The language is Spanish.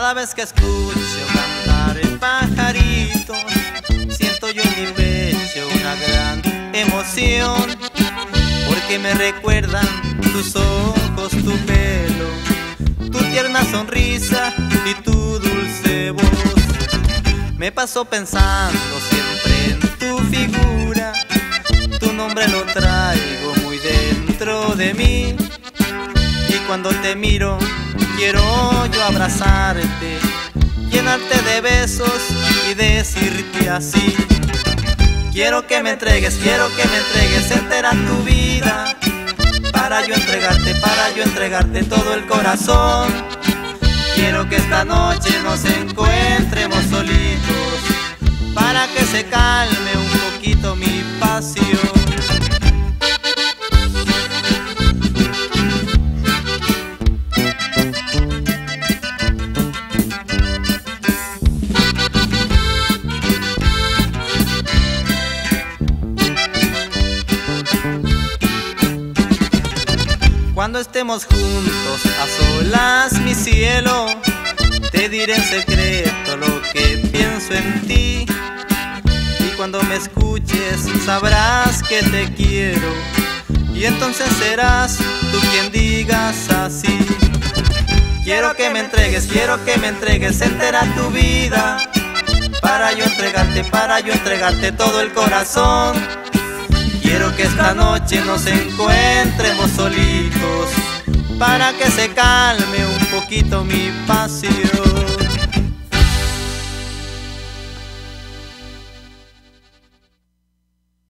Cada vez que escucho cantar el pajarito, siento yo en mi pecho una gran emoción, porque me recuerdan tus ojos, tu pelo, tu tierna sonrisa y tu dulce voz. Me paso pensando siempre en tu figura, tu nombre lo traigo muy dentro de mí, y cuando te miro quiero yo abrazarte, llenarte de besos y decirte así: quiero que me entregues entera tu vida, para yo entregarte todo el corazón. Quiero que esta noche nos encontremos solitos, para que se calme un poquito mi pasión. Cuando estemos juntos a solas, mi cielo, te diré en secreto lo que pienso en ti, y cuando me escuches sabrás que te quiero, y entonces serás tú quien digas así: quiero que me entregues entera tu vida, para yo entregarte todo el corazón. Quiero que esta noche nos encontremos solitos, para que se calme un poquito mi pasión.